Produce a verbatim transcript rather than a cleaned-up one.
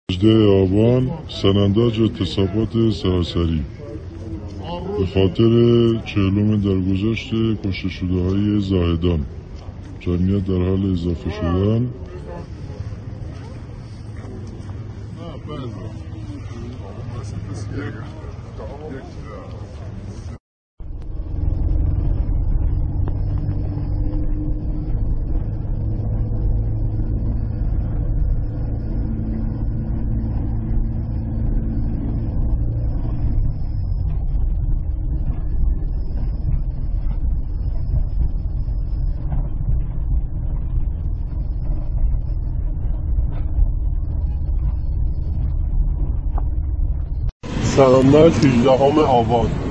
هجدهم آبان سنندج اعتصابات سراسری به خاطر چهلم درگذشت کشته شده های زاهدان. جمعیت در حال اضافه شدن. سنندج هجدهم آبان